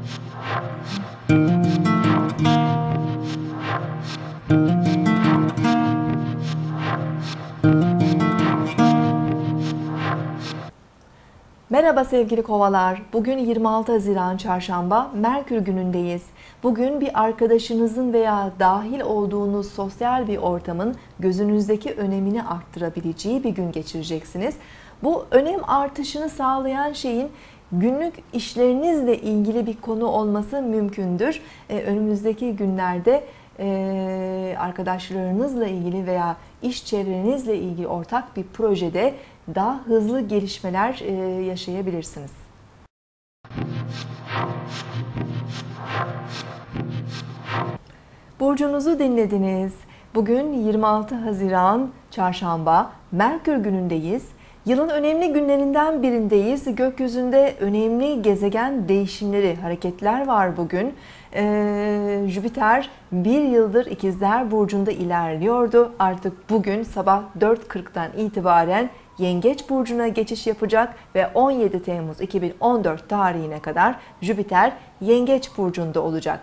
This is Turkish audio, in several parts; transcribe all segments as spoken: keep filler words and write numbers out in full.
Merhaba sevgili kovalar. Bugün yirmi altı Haziran Çarşamba, Merkür günündeyiz. Bugün bir arkadaşınızın veya dahil olduğunuz sosyal bir ortamın gözünüzdeki önemini arttırabileceği bir gün geçireceksiniz. Bu önem artışını sağlayan şeyin günlük işlerinizle ilgili bir konu olması mümkündür. Ee, önümüzdeki günlerde e, arkadaşlarınızla ilgili veya iş çevrenizle ilgili ortak bir projede daha hızlı gelişmeler e, yaşayabilirsiniz. Burcunuzu dinlediniz. Bugün yirmi altı Haziran Çarşamba, Merkür günündeyiz. Yılın önemli günlerinden birindeyiz. Gökyüzünde önemli gezegen değişimleri, hareketler var bugün. Ee, Jüpiter bir yıldır İkizler Burcu'nda ilerliyordu. Artık bugün sabah dört kırktan itibaren Yengeç Burcu'na geçiş yapacak ve on yedi Temmuz iki bin on dört tarihine kadar Jüpiter Yengeç Burcu'nda olacak.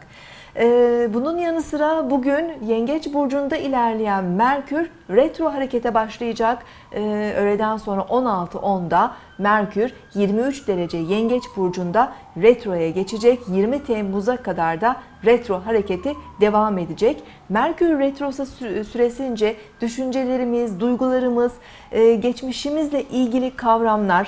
Bunun yanı sıra bugün Yengeç Burcu'nda ilerleyen Merkür retro harekete başlayacak. Öğleden sonra on altı onda Merkür yirmi üç derece Yengeç Burcu'nda retroya geçecek. yirmi Temmuz'a kadar da retro hareketi devam edecek. Merkür retrosu süresince düşüncelerimiz, duygularımız, geçmişimizle ilgili kavramlar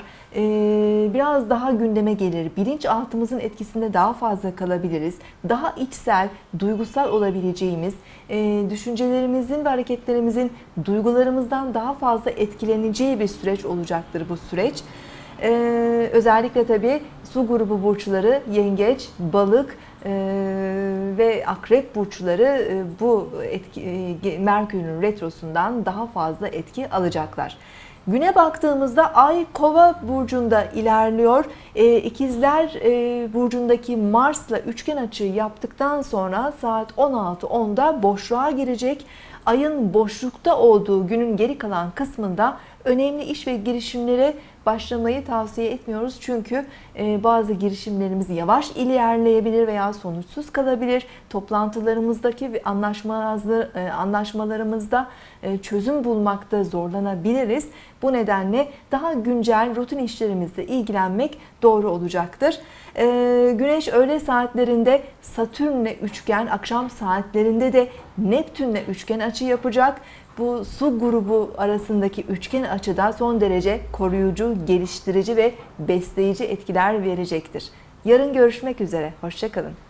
biraz daha gündeme gelir. Bilinçaltımızın etkisinde daha fazla kalabiliriz. Daha içsel, duygusal olabileceğimiz, düşüncelerimizin ve hareketlerimizin duygularımızdan daha fazla etkileneceği bir süreç olacaktır bu süreç. Ee, özellikle tabii su grubu burçları, yengeç, balık e, ve akrep burçları e, bu etki, e, Merkür'ün retrosundan daha fazla etki alacaklar. Güne baktığımızda Ay Kova burcunda ilerliyor. E, İkizler e, burcundaki Mars'la üçgen açı yaptıktan sonra saat on altı onda boşluğa girecek. Ayın boşlukta olduğu günün geri kalan kısmında önemli iş ve girişimlere başlamayı tavsiye etmiyoruz. Çünkü bazı girişimlerimiz yavaş ilerleyebilir veya sonuçsuz kalabilir. Toplantılarımızdaki ve anlaşmalarımızda çözüm bulmakta zorlanabiliriz. Bu nedenle daha güncel rutin işlerimizle ilgilenmek doğru olacaktır. Güneş öğle saatlerinde Satürn'le üçgen, akşam saatlerinde de Neptün'le üçgen açı yapacak. Bu su grubu arasındaki üçgen açıda son derece koruyucu, geliştirici ve besleyici etkiler verecektir. Yarın görüşmek üzere. Hoşça kalın.